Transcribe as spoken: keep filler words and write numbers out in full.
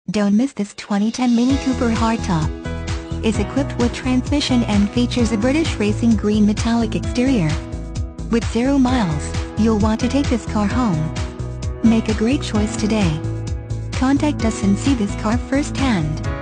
Don't miss this twenty ten Mini Cooper hardtop. Is equipped with transmission and features a British racing green metallic exterior. With zero miles, you'll want to take this car home. Make a great choice today. Contact us and see this car firsthand.